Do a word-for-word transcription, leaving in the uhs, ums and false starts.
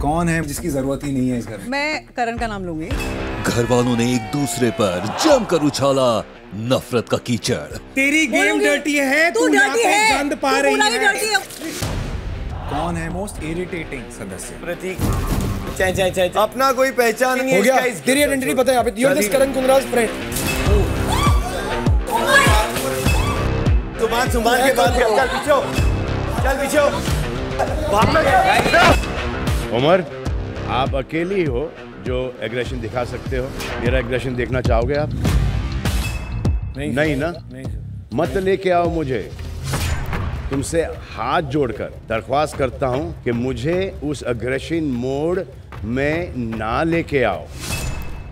कौन है जिसकी जरूरत ही नहीं है इस घर में? मैं करण का नाम लूंगी। घर वालों ने एक दूसरे पर जमकर उछाला नफरत का कीचड़। तेरी गेम डर्टी है, तू डर्टी है, गंद पा रही है। डर्टी है। कौन है मोस्ट इरिटेटिंग सदस्य? प्रतीक, चाय चाय चाय अपना कोई पहचान नहीं है। हो गया, तेरी आइडेंटिटी पता है यहाँ पे। You're this Karan कुंद्रा's friend। सुभान सुभान के बाद चल पीछे हो, चल पीछे हो। उमर, आप अकेली हो जो एग्रेशन दिखा सकते हो। मेरा एग्रेशन देखना चाहोगे आप? नहीं, नहीं ना? नहीं। मत लेके आओ मुझे। तुमसे हाथ जोड़कर दरख्वास्त करता हूं कि मुझे उस एग्रेशन मोड में ना लेके आओ।